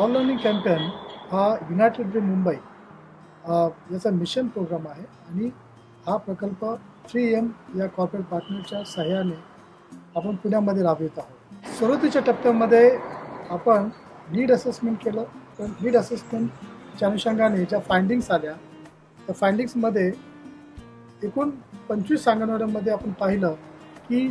Ball learning campaign हा United Way Mumbai याचा mission programme आहे आणि हा प्रकल्प 3M या कॉर्पोरेट पार्टनरच्या सहाय्याने आपण पुण्यामध्ये राबवित आहोत। सुरुवातीच्या टप्प्यामध्ये आपण नीड असेसमेंट केलं, तर नीड असेसमेंटच्या अनुषंगाने ज्या फाइंडिंग्स आल्या त्या फाइंडिंग्समध्ये एकूण 25 अंगणवाड्यांमध्ये आपण पाहिलं की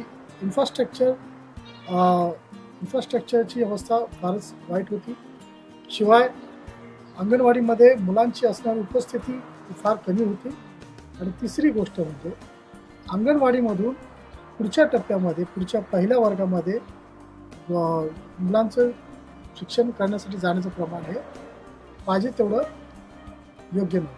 इन्फ्रास्ट्रक्चरची अवस्था फारच वाईट होती। शिवाय अंगणवाडीमध्ये मुलांची असणारी उपस्थिती फार कमी होती आणि तिसरी गोष्ट म्हणजे अंगणवाडीमधून पुढच्या टप्प्यामध्ये पुढच्या पहिल्या वर्गामध्ये मुलांचं शिक्षण करण्यासाठी जाण्याचं प्रमाण हे पाहिजे तेवढं योग्य नव्हतं।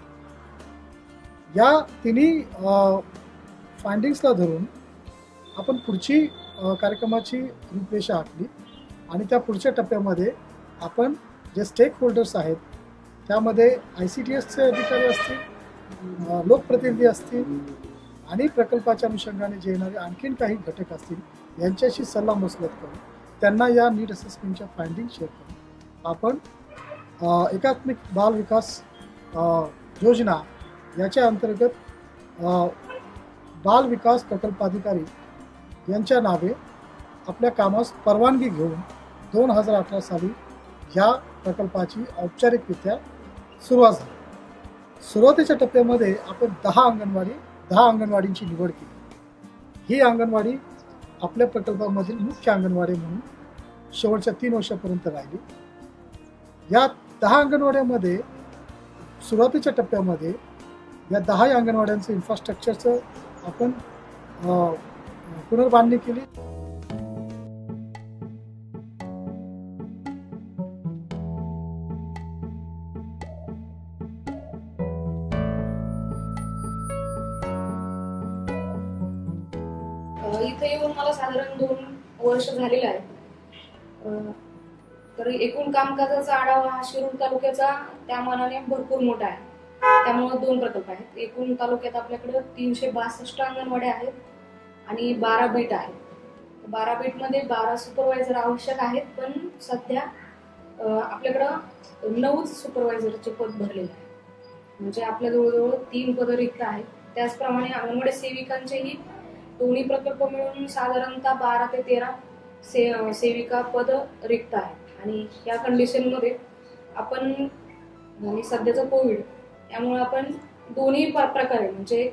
या तिन्ही फाइंडिंग्सला धरून आपण पुढची कार्यक्रमाची रूपरेषा आखली आणि त्या पुढच्या टप्प्यामध्ये आपण जे स्टेक होल्डर्स आहेत त्यामध्ये ICTSचे अधिकारी असतील, लोकप्रतिनिधी असतील आणि प्रकल्पाच्या अनुषंगाने जे येणारे आणखीन काही घटक असतील यांच्याशी सल्लामसलत करून त्यांना या नीड असेसमेंटच्या फाइंडिंग शेअर करून आपण एकात्मिक बाल विकास योजना याच्या अंतर्गत बाल विकास प्रकल्पाधिकारी यांच्या नावे आपल्या कामास परवानगी घेऊन 2018 साली या प्रकल्पाची औपचारिकरित्या सुरुवात झाली। सुरुवातीच्या टप्प्यामध्ये आपण 10 अंगणवाडींची निवड केली। ही अंगणवाडी आपल्या प्रकल्पामधील मुख्य अंगणवाडी म्हणून शेवटच्या 3 वर्षापर्यंत राहिली। या 10 अंगणवाड्यांमध्ये सुरुवातीच्या टप्प्यामध्ये या 10 अंगणवाड्यांचं इन्फ्रास्ट्रक्चरचं आपण पुनर्बांधणी केली। इथे येऊन मला साधारण 2 वर्ष झालेलं आहे। तर एकूण कामकाजाचा आढावा हा शिरूर तालुक्याचा त्या मानाने भरपूर मोठा आहे, त्यामुळे 2 प्रकल्प आहेत। एकूण तालुक्यात आपल्याकडे 362 अंगणवाड्या आहेत आणि 12 बीट आहेत। 12 बीटमध्ये 12 सुपरवायझर आवश्यक आहेत, पण सध्या आपल्याकडं 9 सुपरवायझरचे पद भरलेले आहे, म्हणजे आपल्या जवळजवळ 3 पदं रिक्त आहेत। त्याचप्रमाणे अंगणवाडी सेविकांचेही दोन्ही प्रकल्प मिळून साधारणतः 12 ते 13 सेविका पद रिक्त आहेत। आणि या कंडिशनमध्ये आपण आणि सध्याचं कोविड त्यामुळे आपण दोन्ही प्रकारे म्हणजे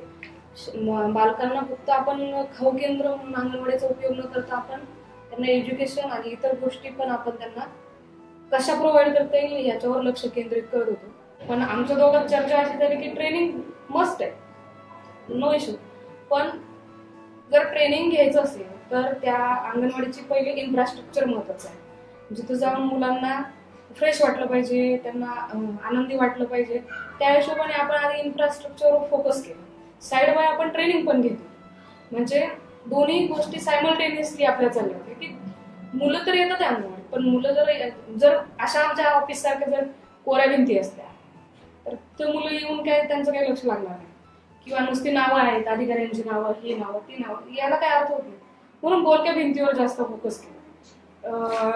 बालकांना फक्त आपण खाऊ केंद्र म्हणून अंगणवाडीचा उपयोग न करता आपण त्यांना एज्युकेशन आणि इतर गोष्टी पण आपण त्यांना कशा प्रोव्हाइड करता येईल याच्यावर लक्ष केंद्रित करत होतो। पण आमच्या दोघांत चर्चा अशी झाली की ट्रेनिंग मस्ट आहे, नो इश्यू, पण जर ट्रेनिंग घ्यायचं असेल तर त्या अंगणवाडीची पहिले इन्फ्रास्ट्रक्चर महत्वाचं आहे। जिथं जाऊन मुलांना फ्रेश वाटलं पाहिजे, त्यांना आनंदी वाटलं पाहिजे, त्या हिशोबाने आपण आधी इन्फ्रास्ट्रक्चरवर फोकस केलं। साइड बाय आपण ट्रेनिंग पण घेतो, म्हणजे दोन्ही गोष्टी सायमल्टेनियसली आपल्या चालल्या होत्या की मुलं तर येतात अंगणवाडी, पण मुलं जर अशा आमच्या ऑफिस सारख्या जर कोऱ्या भिंती असत्या तर ते मुलं येऊन काय त्यांचं काही लक्ष लागणार नाही, किंवा नुसती नावं आहेत, अधिकाऱ्यांची नावं, ही नावं, ती नावं, याला काय अर्थ होत नाही। म्हणून बोलक्या भिंतीवर जास्त फोकस केला।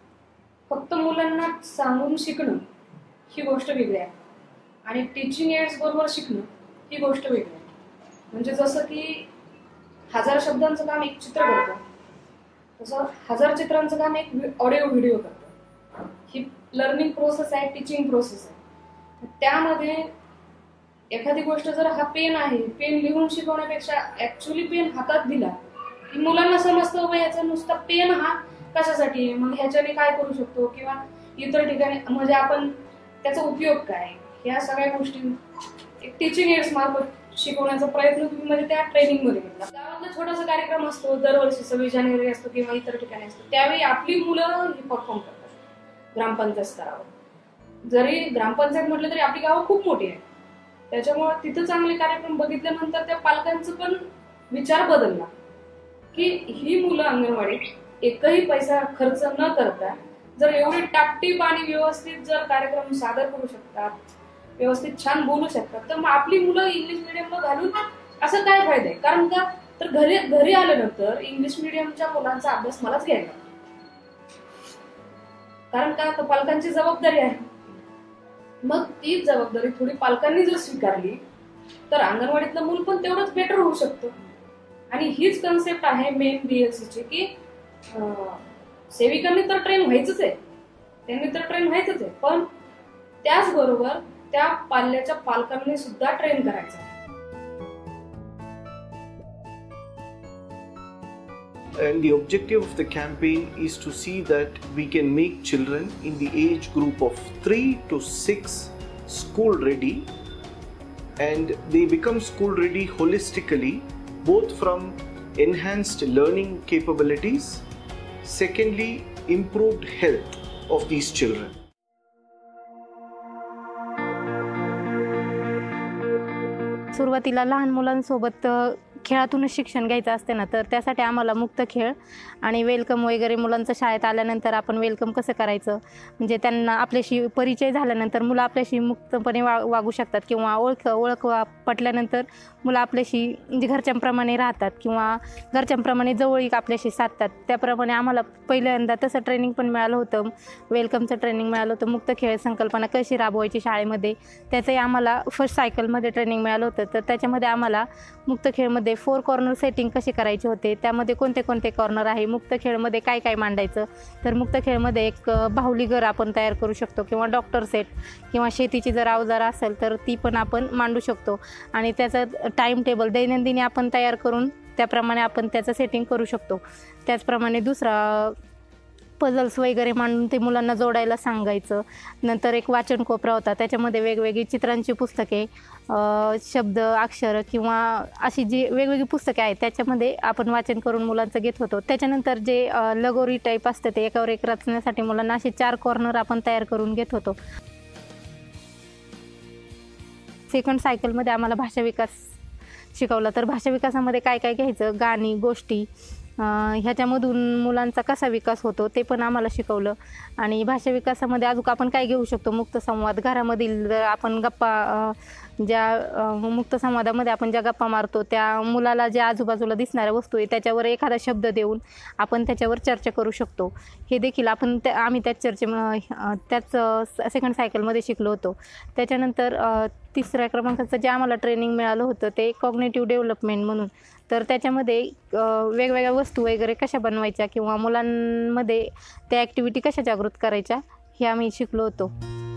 फक्त मुलांना सांगून शिकणं ही गोष्ट वेगळी आहे आणि टीचिंग एड्स बरोबर शिकणं ही गोष्ट वेगळी आहे। म्हणजे जसं की 1000 शब्दांचं काम एक चित्र करतं, तसं 1000 चित्रांचं काम एक ऑडिओ व्हिडिओ करतं। ही लर्निंग प्रोसेस आहे, टीचिंग प्रोसेस आहे। त्यामध्ये एखादी गोष्ट जर हा पेन आहे, पेन लिहून शिकवण्यापेक्षा ऍक्च्युअली पेन हातात दिला की मुलांना समजतं बाबा याचा नुसता पेन हा कशासाठी आहे, मग ह्याच्याने काय करू शकतो, किंवा इतर ठिकाणी म्हणजे आपण त्याचा उपयोग काय, या सगळ्या गोष्टी एक टीचिंग एड्स मार्फत शिकवण्याचा प्रयत्न तुम्ही म्हणजे त्या ट्रेनिंग मध्ये घेतला। गावातला छोटासा कार्यक्रम असतो, दरवर्षी 26 जानेवारी असतो किंवा इतर ठिकाणी असतो, त्यावेळी आपली मुलं ही परफॉर्म करतात ग्रामपंचायत स्तरावर। जरी ग्रामपंचायत म्हटलं तरी आपली गावं खूप मोठी आहे, त्याच्यामुळे तिथं चांगले कार्यक्रम बघितल्यानंतर त्या पालकांचं पण विचार बदलला की ही मुलं अंगणवाडीत एकही पैसा खर्च न करता जर एवढी टापटीप आणि व्यवस्थित जर कार्यक्रम सादर करू शकतात, व्यवस्थित छान बोलू शकतात, तर मग आपली मुलं इंग्लिश मिडियमला घालून असं काय फायदा आहे? कारण का तर घरी आल्यानंतर इंग्लिश मिडियमच्या मुलांचा अभ्यास मलाच घ्यायला, कारण का तर पालकांची जबाबदारी आहे. मग ती जबाबदारी थोडी पालकांनी जर स्वीकारली तर अंगणवाडीतलं मूल पण तेवढंच बेटर होऊ शकतं. आणि हीच कन्सेप्ट आहे मेन BLCची की सेविकांनी तर ट्रेन व्हायचंच आहे, त्यांनी तर ट्रेन व्हायचंच आहे, पण त्याचबरोबर त्या पाल्याच्या पालकांनी सुद्धा ट्रेन करायचं. And the objective of the campaign is to see that we can make children in the age group of 3 to 6 school ready, and they become school ready holistically, both from enhanced learning capabilities, secondly improved health of these children. सुरुवातीला लहान मुलांसोबत खेळातूनच शिक्षण घ्यायचं असते ना, तर त्यासाठी आम्हाला मुक्त खेळ आणि वेलकम वगैरे, मुलांचं शाळेत आल्यानंतर आपण वेलकम कसं करायचं, म्हणजे त्यांना आपल्याशी परिचय झाल्यानंतर मुलं आपल्याशी मुक्तपणे वागू शकतात किंवा ओळख पटल्यानंतर मुलं आपल्याशी म्हणजे घरच्यांप्रमाणे राहतात किंवा घरच्यांप्रमाणे जवळीक आपल्याशी साधतात. त्याप्रमाणे आम्हाला पहिल्यांदा तसं ट्रेनिंग पण मिळालं होतं, वेलकमचं ट्रेनिंग मिळालं होतं. मुक्त खेळ संकल्पना कशी राबवायची शाळेमध्ये त्याचंही आम्हाला फर्स्ट सायकलमध्ये ट्रेनिंग मिळालं होतं. तर त्याच्यामध्ये आम्हाला मुक्त खेळमध्ये 4 कॉर्नर सेटिंग कशी करायची होते, त्यामध्ये कोणते कोणते कॉर्नर आहे, मुक्त खेळमध्ये काय काय मांडायचं. तर मुक्त खेळमध्ये एक बाहुली घर आपण तयार करू शकतो किंवा डॉक्टर सेट किंवा शेतीची जर अवजार असेल तर ती पण आपण मांडू शकतो. आणि त्याचं टाईम टेबल दैनंदिनी आपण तयार करून त्याप्रमाणे आपण त्याचं सेटिंग करू शकतो. त्याचप्रमाणे दुसरा पझल्स वगैरे मांडून ते मुलांना जोडायला सांगायचं. नंतर एक वाचन कोपरा होता, त्याच्यामध्ये वेगवेगळी चित्रांची पुस्तके, शब्द, अक्षर किंवा अशी जी वेगवेगळी पुस्तके आहेत त्याच्यामध्ये आपण वाचन करून मुलांचं घेत होतो. त्याच्यानंतर जे लगोरी टाईप असतं ते एकावर एक रचण्यासाठी मुलांना असे 4 कॉर्नर आपण तयार करून घेत होतो. सेकंड सायकलमध्ये आम्हाला भाषा विकास शिकवला. तर भाषा विकासामध्ये काय काय घ्यायचं, गाणी, गोष्टी, ह्याच्यामधून मुलांचा कसा विकास होतो ते पण आम्हाला शिकवलं. आणि भाषा विकासामध्ये अजून आपण काय घेऊ शकतो, मुक्त संवाद, घरामधील आपण गप्पा, ज्या मुक्त संवादामध्ये आपण ज्या गप्पा मारतो त्या मुलाला ज्या आजूबाजूला दिसणाऱ्या वस्तू आहे त्याच्यावर एखादा शब्द देऊन आपण त्याच्यावर चर्चा करू शकतो. हे देखील आम्ही त्याच सेकंड सायकलमध्ये शिकलो होतो. त्याच्यानंतर तिसऱ्या क्रमांकाचं जे आम्हाला ट्रेनिंग मिळालं होतं ते कॉग्निटिव्ह डेव्हलपमेंट म्हणून. तर त्याच्यामध्ये वेगवेगळ्या वस्तू वगैरे कशा बनवायच्या किंवा मुलांमध्ये त्या ॲक्टिव्हिटी कशा जागृत करायच्या हे आम्ही शिकलो होतो.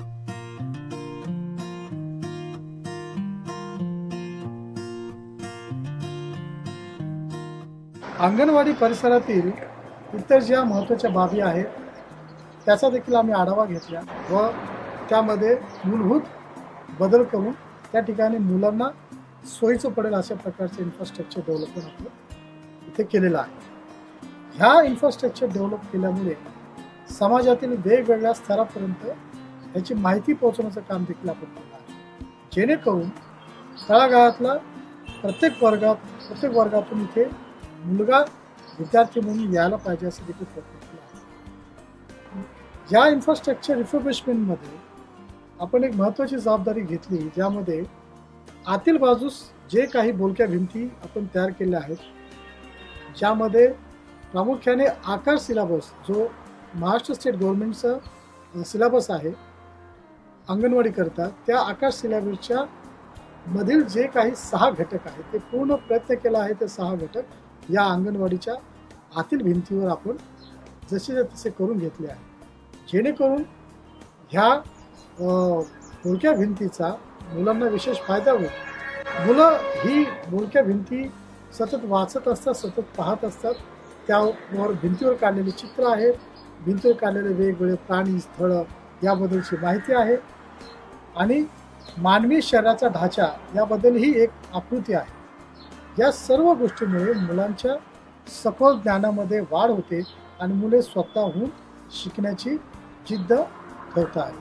अंगणवाडी परिसरातील इतर ज्या महत्त्वाच्या बाबी आहेत त्याचा देखील आम्ही आढावा घेतला व त्यामध्ये मूलभूत बदल करून त्या ठिकाणी मुलांना सोयीचं पडेल अशा प्रकारचे इन्फ्रास्ट्रक्चर डेव्हलपमेंट आपलं इथे केलेलं आहे. ह्या इन्फ्रास्ट्रक्चर डेव्हलप केल्यामुळे समाजातील वेगवेगळ्या स्तरापर्यंत याची माहिती पोहोचवण्याचं काम देखील आपण केलं आहे, जेणेकरून तळागाळातला प्रत्येक वर्गातून इथे मुलगा विद्यार्थी म्हणून यायला पाहिजे असं देखील प्रयत्न केला आहे. या इन्फ्रास्ट्रक्चर रिफर्बिशमेंटमध्ये आपण एक महत्त्वाची जबाबदारी घेतली, ज्यामध्ये आतील बाजूस जे काही बोलक्या भिंती आपण तयार केल्या आहेत, ज्यामध्ये प्रामुख्याने आकार सिलेबस जो महाराष्ट्र स्टेट गव्हर्नमेंटचा सिलेबस आहे अंगणवाडीकरता, त्या आकार सिलेबसच्या मधील जे काही 6 घटक आहेत ते पूर्ण प्रयत्न केला आहे. ते 6 घटक या अंगणवाडीच्या आतील भिंतीवर आपण जसे तसे करून घेतले आहे, जेणेकरून ह्या बोलक्या भिंतीचा मुलांना विशेष फायदा होईल. मुलं ही बोलक्या भिंती सतत वाचत असतात, सतत पाहत असतात. त्यावर भिंतीवर काढलेले चित्र आहेत, भिंतीवर काढलेले वेगवेगळे प्राणी, स्थळं याबद्दलची माहिती आहे आणि मानवी शरीराचा ढाचा याबद्दलही एक आकृती आहे. या सर्व गोष्टींमुळे मुलांच्या सखोल ज्ञानामध्ये वाढ होते आणि मुले स्वतःहून शिकण्याची जिद्द ठेवतात.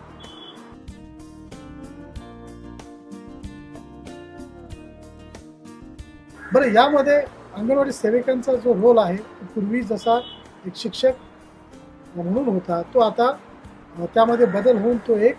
बरं, यामध्ये अंगणवाडी सेविकांचा जो रोल आहे पूर्वी जसा एक शिक्षक म्हणून होता तो आता त्यामध्ये बदल होऊन तो एक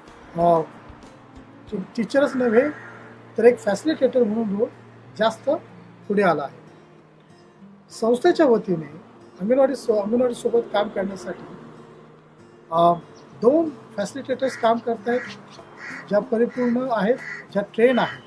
टीचरच नव्हे तर एक फॅसिलिटेटर म्हणून रोल जास्त पुढे आला आहे. संस्थेच्या वतीने अंगणवाडीसोबत काम करण्यासाठी 2 फॅसिलिटेटर्स काम करत आहेत, ज्या परिपूर्ण आहेत, ज्या ट्रेन आहेत.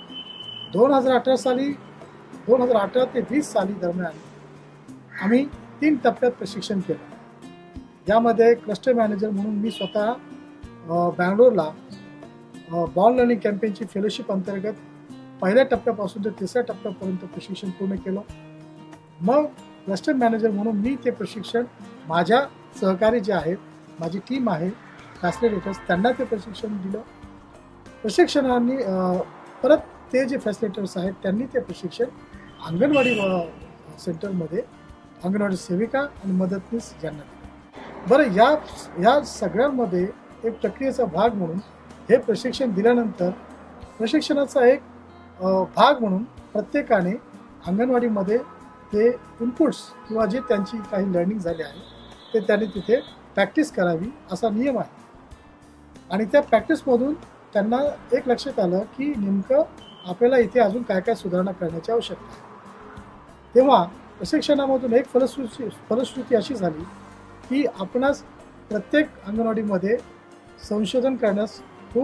2018 ते 20 साली दरम्यान आम्ही 3 टप्प्यात प्रशिक्षण केलं. यामध्ये क्लस्टर मॅनेजर म्हणून मी स्वतः बँगलोरला बॉर्न लर्निंग कॅम्पेनची फेलोशिप अंतर्गत पहिल्या टप्प्यापासून ते 3ऱ्या टप्प्यापर्यंत प्रशिक्षण पूर्ण केलं. मग क्लस्टर मॅनेजर म्हणून मी ते प्रशिक्षण माझ्या सहकारी जे आहेत, माझी टीम आहे फॅसिलिटेटर्स, त्यांना ते प्रशिक्षण दिलं. प्रशिक्षणाने परत ते जे फॅसिलिटेटर्स आहेत त्यांनी ते प्रशिक्षण अंगणवाडी सेंटरमध्ये अंगणवाडी सेविका आणि मदतनीस यांना दिलं. बरं, या सगळ्यांमध्ये एक प्रक्रियेचा भाग म्हणून हे प्रशिक्षण दिल्यानंतर प्रशिक्षणाचा एक भाग म्हणून प्रत्येकाने अंगणवाडीमध्ये ते इनपुट्स किंवा जे त्यांची काही लर्निंग झाले आहे ते त्यांनी तिथे प्रॅक्टिस करावी असा नियम आहे. आणि त्या प्रॅक्टिसमधून त्यांना एक लक्षात आलं की नेमकं आपल्याला इथे अजून काय काय सुधारणा करण्याची आवश्यकता आहे. तेव्हा प्रशिक्षणामधून एक फलश्रुती अशी झाली की आपणास प्रत्येक अंगणवाडीमध्ये संशोधन करण्यास खूप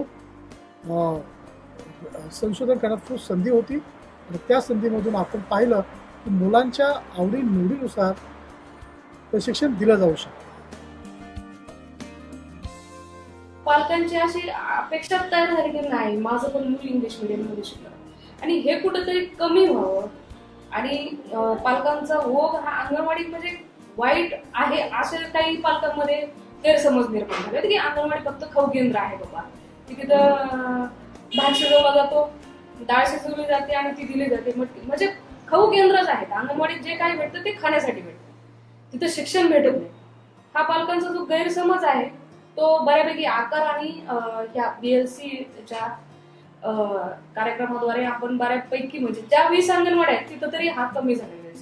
संधी होती. आणि त्या संधीमधून आपण पाहिलं की मुलांच्या आवडीनिवडीनुसार प्रशिक्षण दिलं जाऊ शकतं. पालकांची अशी अपेक्षा तयार झाली की नाही, माझं पण मूल इंग्लिश मीडियममध्ये शिकलं आणि हे कुठेतरी कमी व्हावं. आणि पालकांचा ओघ हा अंगणवाडी म्हणजे वाईट आहे असे काही पालकांमध्ये गैरसमज निर्माण झाले की अंगणवाडी फक्त खाऊ केंद्र आहे बाबा, तिथं भात शिजवला जातो, डाळ शिजवली जाते आणि ती दिली जाते, म्हणजे खाऊ केंद्रच आहेत. अंगणवाडीत जे काही भेटतं ते खाण्यासाठी भेटतं, तिथं शिक्षण भेटत नाही. हा पालकांचा जो गैरसमज आहे तो बऱ्यापैकी आकार आणि ह्या BLCच्या कार्यक्रमाद्वारे आपण बऱ्यापैकी म्हणजे ज्या 20 अंगणवाड्या आहेत तिथं तरी हा कमी झालेला आहे.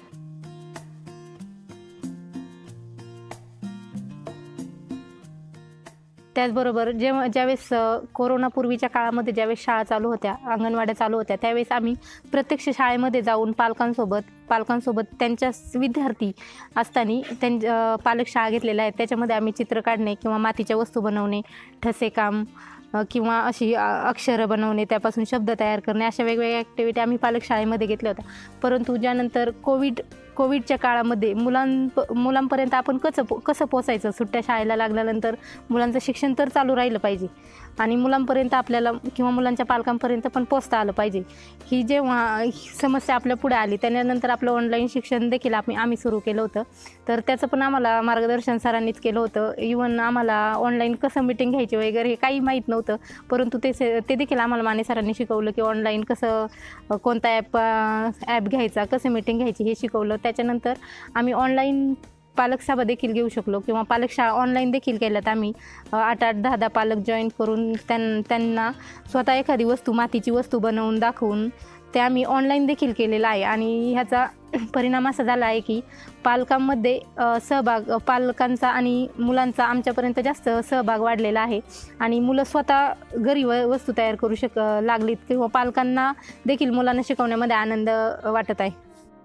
त्याचबरोबर ज्यावेळेस कोरोनापूर्वीच्या काळामध्ये ज्यावेळेस शाळा चालू होत्या, अंगणवाड्या चालू होत्या, त्यावेळेस आम्ही प्रत्यक्ष शाळेमध्ये जाऊन पालकांसोबत त्यांच्या विद्यार्थी असताना पालक शाळा घेतलेल्या आहेत. त्याच्यामध्ये आम्ही चित्र काढणे किंवा मातीच्या वस्तू बनवणे, ठसेकाम किंवा अशी अक्षरं बनवणे, त्यापासून शब्द तयार करणे, अशा वेगवेगळ्या ॲक्टिव्हिटी आम्ही पालक शाळेमध्ये घेतल्या होत्या. परंतु ज्यानंतर कोविडच्या काळामध्ये मुलांपर्यंत आपण कसं पोचायचं, सुट्ट्या शाळेला लागल्यानंतर मुलांचं शिक्षण तर चालू राहिलं पाहिजे आणि मुलांपर्यंत आपल्याला किंवा मुलांच्या पालकांपर्यंत पण पोचता आलं पाहिजे. ही जेव्हा समस्या आपल्या पुढे आली त्यानंतर आपलं ऑनलाईन शिक्षण देखील आम्ही सुरू केलं होतं. तर त्याचं पण आम्हाला मार्गदर्शन सरांनीच केलं होतं. इव्हन आम्हाला ऑनलाईन कसं मीटिंग घ्यायची वगैरे हे काही माहीत नव्हतं, परंतु ते देखील आम्हाला माने सरांनी शिकवलं की ऑनलाईन कसं कोणता ॲप घ्यायचा, कसं मीटिंग घ्यायची हे शिकवलं. त्याच्यानंतर आम्ही ऑनलाईन पालक सभा देखील घेऊ शकलो किंवा पालक शाळा ऑनलाईन देखील केल्यात. आम्ही 8-8, 10-10 पालक जॉईन करून त्यांना स्वतः एखादी मातीची वस्तू बनवून दाखवून ते आम्ही ऑनलाईन देखील केलेलं आहे. आणि ह्याचा परिणाम असा झाला आहे की पालकांमध्ये पालकांचा आणि मुलांचा आमच्यापर्यंत जास्त सहभाग वाढलेला आहे आणि मुलं स्वतः घरी वस्तू तयार करू लागलीत किंवा पालकांना देखील मुलांना शिकवण्यामध्ये आनंद वाटत आहे.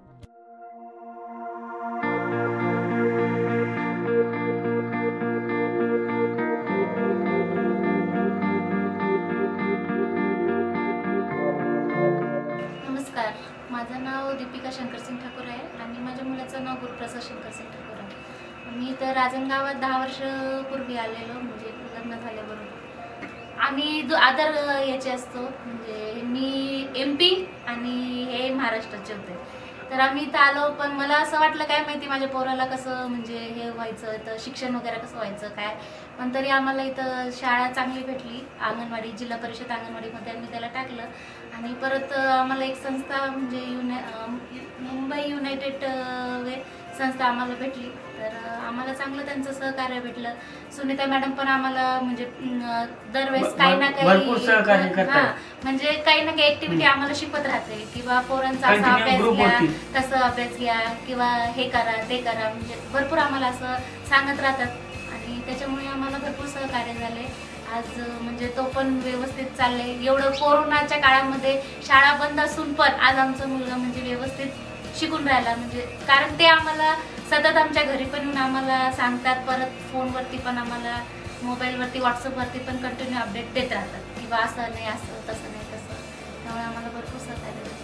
माझं नाव दीपिका शंकरसिंग ठाकूर आहे आणि माझ्या मुलाचं नाव गुरुप्रसाद शंकरसिंग ठाकूर आहे. मी तर राजनगावात 10 वर्ष पूर्वी आलेलो, म्हणजे लग्न झाल्याबरोबर. आणि जो आदर याचे असतो म्हणजे मी MP आणि हे महाराष्ट्राचे होते. तर आम्ही इथं आलो, पण मला असं वाटलं काय माहिती माझ्या पोराला कसं म्हणजे हे व्हायचं, तर शिक्षण वगैरे कसं व्हायचं काय. पण तरी आम्हाला इथं शाळा चांगली भेटली, अंगणवाडी जिल्हा परिषद अंगणवाडीमध्ये आम्ही त्याला टाकलं. आणि परत आम्हाला एक संस्था म्हणजे मुंबई युनायटेड वे संस्था आम्हाला भेटली. तर आम्हाला चांगलं त्यांचं सहकार्य भेटलं. सुनीता मॅडम पण आम्हाला म्हणजे दरवेळेस काही ना काही म्हणजे काही ना काही ऍक्टिव्हिटी आम्हाला शिकवत राहते किंवा पोरांचा असा अभ्यास घ्या, तसं अभ्यास घ्या किंवा हे करा ते करा, म्हणजे भरपूर आम्हाला असं सांगत राहतात. आणि त्याच्यामुळे आम्हाला भरपूर सहकार्य झाले. आज म्हणजे तो पण व्यवस्थित चाललंय. एवढं कोरोनाच्या काळामध्ये शाळा बंद असून पण आज आमचा मुलगा म्हणजे व्यवस्थित शिकून राहिला, म्हणजे कारण ते आम्हाला सतत आमच्या घरी पण येऊन आम्हाला सांगतात, परत फोनवरती पण आम्हाला मोबाईलवरती व्हॉट्सअपवरती पण कंटिन्यू अपडेट देत राहतात की बा असं नाही, असं तसं नाही तसं. त्यामुळे आम्हाला भरपूर सहकार्य भेटतं.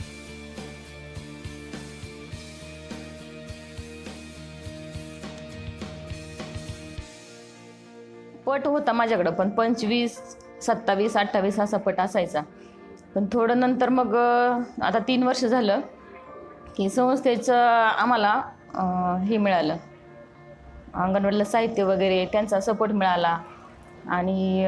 पट होता माझ्याकडं, पण 25, 27, 28 असा पट असायचा. पण थोडं नंतर मग आता 3 वर्ष झालं की संस्थेचं आम्हाला हे मिळालं, अंगणवाडीला साहित्य वगैरे त्यांचा सपोर्ट मिळाला. आणि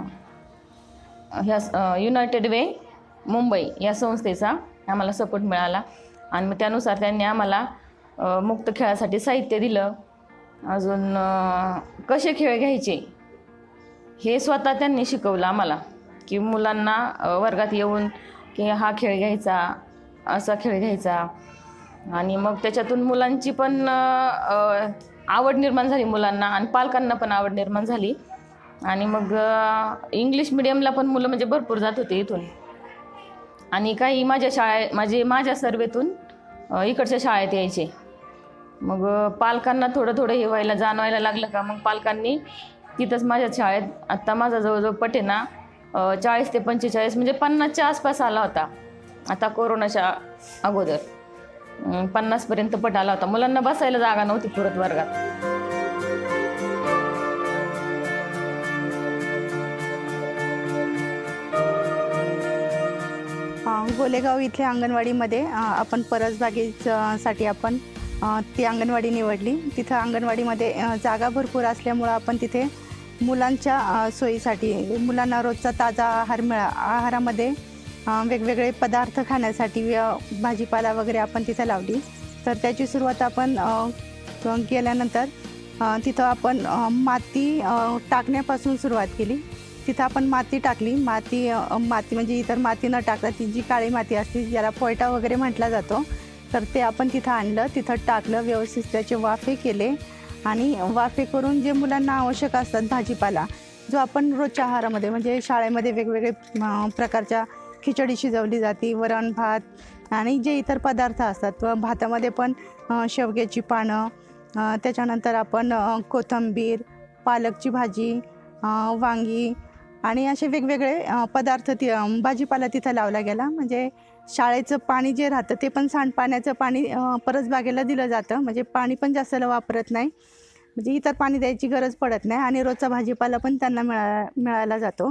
ह्या युनायटेड वे मुंबई या संस्थेचा आम्हाला सपोर्ट मिळाला. आणि मग त्यानुसार त्यांनी आम्हाला मुक्त खेळासाठी साहित्य दिलं. अजून कसे खेळ घ्यायचे हे स्वतः त्यांनी शिकवलं आम्हाला, की मुलांना वर्गात येऊन की हा खेळ घ्यायचा, असा खेळ घ्यायचा. आणि मग त्याच्यातून मुलांची पण आवड निर्माण झाली मुलांना, आणि पालकांना पण आवड निर्माण झाली. आणि मग इंग्लिश मिडियमला पण मुलं म्हणजे भरपूर जात होते इथून. आणि काही माझ्या सर्वेतून इकडच्या शाळेत यायचे. मग पालकांना थोडं हे व्हायला जाणवायला लागलं का मग पालकांनी तिथंच माझ्या शाळेत, आत्ता माझा जवळजवळ पट आहे ना 40 ते 45 म्हणजे 50च्या आसपास आला होता. आता कोरोनाच्या अगोदर 50पर्यंत पट आला होता. मुलांना बसायला जागा नव्हती पुरत वर्गात. गोलेगाव इथल्या अंगणवाडीमध्ये आपण परसबागेसाठी आपण ती अंगणवाडी निवडली. तिथं अंगणवाडीमध्ये जागा भरपूर असल्यामुळं आपण तिथे मुलांच्या सोयीसाठी, मुलांना रोजचा ताजा आहारामध्ये वेगवेगळे पदार्थ खाण्यासाठी भाजीपाला वगैरे आपण तिथं लावली. तर त्याची सुरुवात आपण केल्यानंतर तिथं आपण माती टाकण्यापासून सुरुवात केली. तिथं आपण माती टाकली. माती म्हणजे इतर माती न टाकता ती जी काळी माती असते ज्याला पोयटा वगैरे म्हटला जातो, तर ते आपण तिथं आणलं, तिथं टाकलं, व्यवस्थित त्याचे वाफे केले. आणि वाफे करून जे मुलांना आवश्यक असतात भाजीपाला, जो आपण रोजच्या आहारामध्ये म्हणजे शाळेमध्ये वेगवेगळे प्रकारच्या खिचडी शिजवली जाते, वरण भात आणि जे इतर पदार्थ असतात. भातामध्ये पण शेवग्याची पानं, त्याच्यानंतर आपण कोथिंबीर, पालकची भाजी, वांगी आणि असे वेगवेगळे पदार्थ भाजीपाला तिथं लावला गेला. म्हणजे शाळेचं पाणी जे राहतं ते पण सांडपाण्याचं पाणी परसबागेला दिलं जातं. म्हणजे पाणी पण जास्त वापरत नाही, म्हणजे इतर पाणी द्यायची गरज पडत नाही. आणि रोजचा भाजीपाला पण त्यांना मिळाला जातो.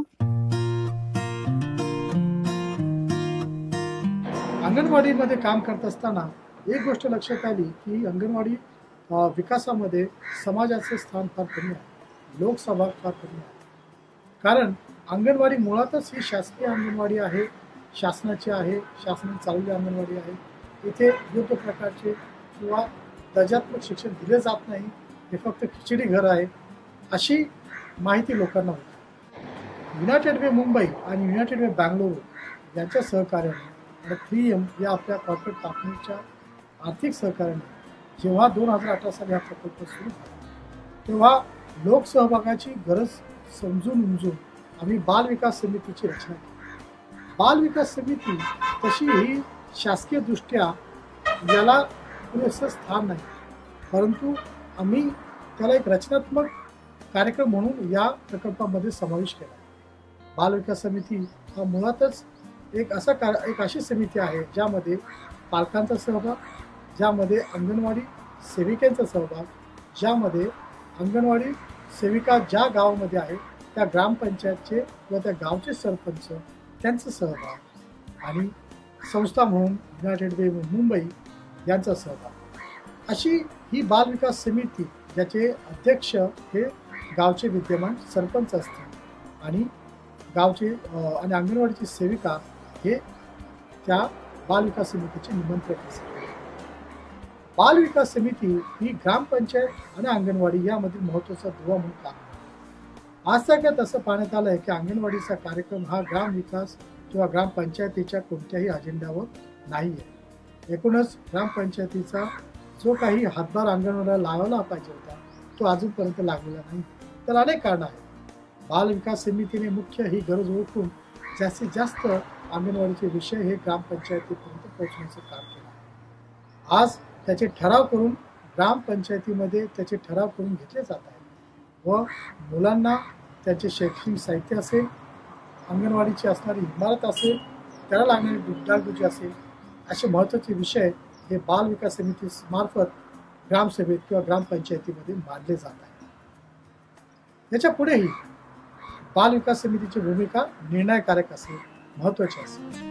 अंगणवाडीमध्ये काम करत असताना एक गोष्ट लक्षात आली की अंगणवाडी विकासामध्ये समाजाचे स्थान फार कमी आहे, लोकसहभाग फार कमी आहे. कारण अंगणवाडी मुळातच ही शासकीय अंगणवाडी आहे, शासनाची आहे, शासनाने चालवलेली अंगणवाडी आहे. इथे योग्य प्रकारचे किंवा दर्जात्मक शिक्षण दिले जात नाही, हे फक्त खिचडी घर आहे अशी माहिती लोकांना होती. युनायटेड वे मुंबई आणि युनायटेड वे बँगलोर यांच्या सहकार्याने आणि 3M या आपल्या कॉर्पोरेट पार्टनरच्या आर्थिक सहकार्याने जेव्हा 2018 साली हा प्रकल्प सुरू झाला, तेव्हा लोकसहभागाची गरज समजून उमजून आम्ही बाल विकास समितीची रचना केली. बाल विकास समिती तशी ही शासकीय दृष्ट्या याला पुरेसं स्थान नाही, परंतु आम्ही त्याला एक रचनात्मक कार्यक्रम म्हणून या प्रकल्पामध्ये समावेश केला. बाल विकास समिती हा मुळातच एक अशी समिती आहे ज्यामध्ये पालकांचा सहभाग, ज्यामध्ये अंगणवाडी सेविकांचा सहभाग, ज्यामध्ये अंगणवाडी सेविका ज्या गावामध्ये आहे त्या ग्रामपंचायतचे किंवा त्या गावचे सरपंच त्यांचा सहभाग आणि संस्था म्हणून युनायटेड वे मुंबई यांचा सहभाग. अशी ही बाल विकास समिती ज्याचे अध्यक्ष हे गावचे विद्यमान सरपंच असतील आणि गावचे आणि अंगणवाडीची सेविका हे त्या बाल विकास समितीचे निमंत्रक असतात. बाल विकास समिती ही ग्रामपंचायत आणि अंगणवाडी यामधील महत्त्वाचा दुवा म्हणून काम करते. आजतागायत असं पाहण्यात आलं आहे की अंगणवाडीचा कार्यक्रम हा ग्राम विकास किंवा ग्रामपंचायतीच्या कोणत्याही अजेंड्यावर नाही आहे. एकूणच ग्रामपंचायतीचा जो काही हातभार अंगणवाडीला लावला पाहिजे होता तो अजूनपर्यंत लागलेला नाही. तर अनेक कारणं आहेत. बाल विकास समितीने मुख्य ही गरज ओळखून जास्तीत जास्त अंगणवाडीचे विषय हे ग्रामपंचायतीपर्यंत पोहोचण्याचं काम केलं. आज त्याचे ठराव करून ग्रामपंचायतीमध्ये त्याचे ठराव करून घेतले जात आहेत व मुलांना त्याचे शैक्षणिक साहित्य असेल, अंगणवाडीची असणारी इमारत असेल, त्याला लागणारी दुग्धागृह असेल, असे महत्त्वाचे विषय हे बाल विकास समिती मार्फत ग्रामसभेत किंवा ग्रामपंचायतीमध्ये मांडले जात आहेत। याच्या पुढेही बाल विकास समितीची भूमिका निर्णायकारक असेल, महत्त्वाची असेल।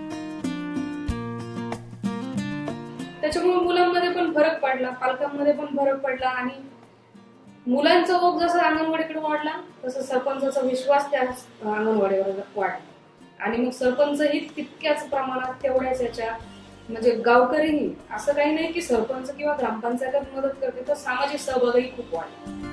त्याच्यामुळे मुलांमध्ये पण फरक पडला, पालकांमध्ये पण फरक पडला आणि मुलांचा ओघ जसा अंगणवाडीकडे वाढला तसं सरपंचाचा विश्वास त्या अंगणवाडीवर वाढला आणि मग सरपंचही तितक्याच प्रमाणात तेवढ्याच याच्या म्हणजे गावकरीही असं काही नाही की सरपंच किंवा ग्रामपंचायत मदत करते, तर सामाजिक सहभागही खूप वाढला।